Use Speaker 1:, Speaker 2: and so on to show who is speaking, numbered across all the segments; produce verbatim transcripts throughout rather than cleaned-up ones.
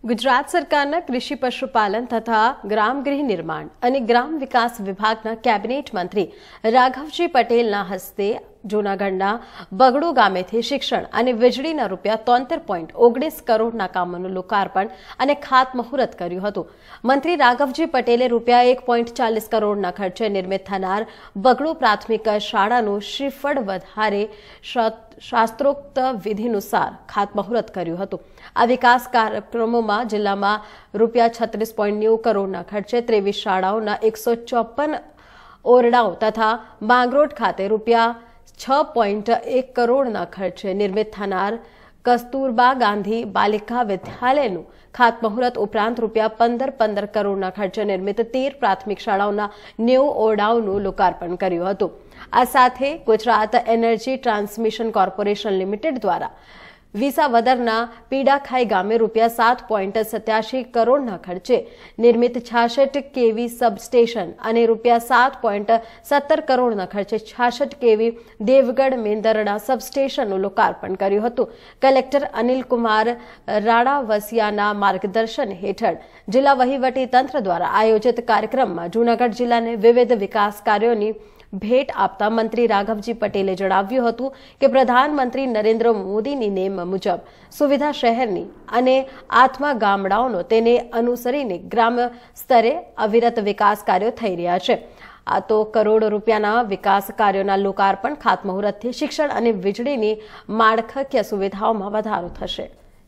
Speaker 1: ગુજરાત સરકારના કૃષિ પશુપાલન તથા ગ્રામ ગૃહ નિર્માણ અને ગ્રામ વિકાસ વિભાગના કેબિનેટ મંત્રી રાઘવજી પટેલના હસ્તે જૂનાગઢના બગડો ગામેથી શિક્ષણ અને વીજળીના રૂપિયા તોતેર પોઈન્ટ ઓગણીસ કરોડના કામોનું લોકાર્પણ અને ખાતમુહૂર્ત કર્યું હતું। મંત્રી રાઘવજી પટેલે રૂપિયા એક પોઈન્ટ ચાલીસ કરોડના ખર્ચે નિર્મિત થનાર બગડો પ્રાથમિક શાળાનું શ્રીફળ વધારે શાસ્ત્રોક્ત વિધિનુસાર ખાતમુહૂર્ત કર્યું હતું। આ વિકાસ કાર્યક્રમોમાં જિલ્લામાં રૂપિયા છત્રીસ પોઈન્ટ નેવું કરોડના ખર્ચે ત્રેવીસ શાળાઓના એકસો ચોપન ઓરડાઓ તથા માંગરોળ ખાતે રૂપિયા છ પોઈન્ટ એક કરોડના ખર્ચે નિર્મિત થનાર કસ્તુરબા ગાંધી બાલિકા વિદ્યાલયનું ખાતમુહૂર્ત ઉપરાંત રૂપિયા પંદર પંદર કરોડના ખર્ચે નિર્મિત તેર પ્રાથમિક શાળાઓના નેવું ઓરડાઓનું લોકાર્પણ કર્યું હતું। આ સાથે Gujarat energy transmission corporation limited દ્વારા વિસાવદરના પીડાખાઈ ગામે રૂપિયા સાત પોઈન્ટ સત્યાસી કરોડના ખર્ચે નિર્મિત છાસઠ કેવી સબસ્ટેશન અને રૂપિયા સાત પોઈન્ટ સત્તર કરોડના ખર્ચે છાસઠ કેવી દેવગઢ મેંદરડા સબસ્ટેશનનું લોકાર્પણ કર્યું હતું। કલેક્ટર અનિલકુમાર રાણાવસિયાના માર્ગદર્શન હેઠળ જિલ્લા વહીવટી તંત્ર દ્વારા આયોજિત કાર્યક્રમમાં જૂનાગઢ જિલ્લાને વિવિધ વિકાસ કાર્યોની भेट आपता मंत्री राघवजी पटेले जणाव्યું હતું કે પ્રધાનમંત્રી નરેન્દ્ર મોદીની નેમ મુજબ સુવિધા શહેરની અને આત્મા ગામડાઓનો તેને અનુસરીને ગ્રામ સ્તરે અવિરત વિકાસ કાર્યો થઈ રહ્યા છે। આ તો કરોડ રૂપિયાના વિકાસ કાર્યોના લોકાર્પણ ખાતમુહૂર્તથી શિક્ષણ અને વીજળીની માળખાકીય સુવિધાઓમાં વધારો થશે।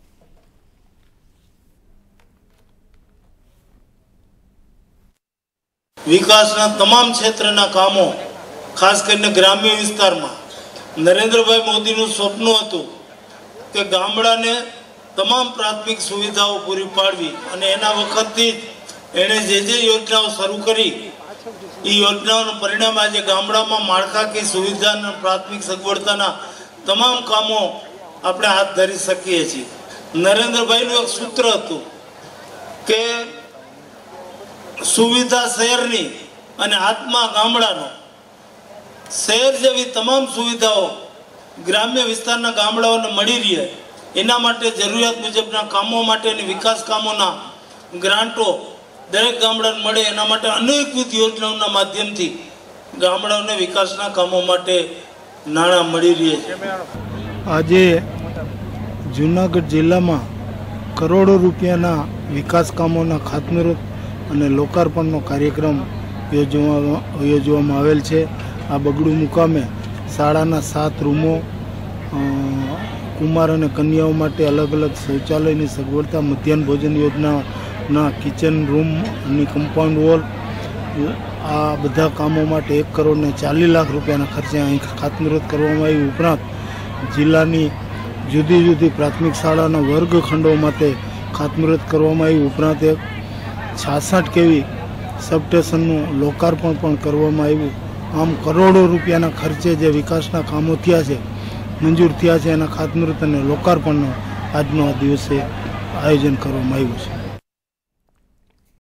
Speaker 2: विकासना तमाम क्षेत्रना कामों खास करने ग्राम्य विस्तार में नरेंद्र भाई मोदी नु स्वप्न हतुं के गामडाने तमाम प्राथमिक सुविधाओं पूरी पाड़वी अने एना वखतथी एणे जे जे योजनाओं शरू करी ई योजनाओं परिणाम आज गामडामां माळखाकीय सुविधा अने प्राथमिक सगवड़ताना तमाम कामों आपणे हाथ धरी शकीए छीए। नरेंद्र भाई नु एक सूत्र हतुं के सुविधा शहरनी अने आत्मा गामडानो शहर जेवी तमाम सुविधाओं ग्राम्य विस्तारना गामडाओने मळी रहे एना माटे जरूरियात मुजबना कामों माटेनी विकास कामोना ग्रांटो दरेक गामडाने मळे एना माटे अनेकविध योजनाओना माध्यमथी गामडाओने विकासना कामों माटे नाणां मळी रहे छे।
Speaker 3: आजे जूनागढ़ जिल्लामां करोड़ों रूपियाना विकास कामोना खातमुहूर्त અને લોકાર્પણનો કાર્યક્રમ યોજવા યોજવામાં આવેલ છે। આ બગડુ મુકામે શાળાના સાત રૂમો કુમાર અને કન્યાઓ માટે અલગ અલગ શૌચાલયની સગવડતા મધ્યાહન ભોજન યોજનાના કિચન રૂમ અને કમ્પાઉન્ડ વોલ આ બધા કામો માટે એક કરોડ ને ચાલીસ લાખ રૂપિયાના ખર્ચે અહીં ખાતમુહૂર્ત કરવામાં આવ્યું। ઉપરાંત જિલ્લાની જુદી જુદી પ્રાથમિક શાળાના વર્ગખંડો માટે ખાતમુહૂર્ત કરવામાં આવ્યું। ઉપરાંત એક छासठ केवी सबस्टेशनનું લોકાર્પણ પણ કરવામાં આવ્યું। આમ કરોડો રૂપિયાના ખર્ચે જે વિકાસના કામો થયા છે મંજૂર થયા છે એના ખાતમુહૂર્ત અને લોકાર્પણનો આજનો આ દિવસે આયોજન કરવામાં આવ્યું છે।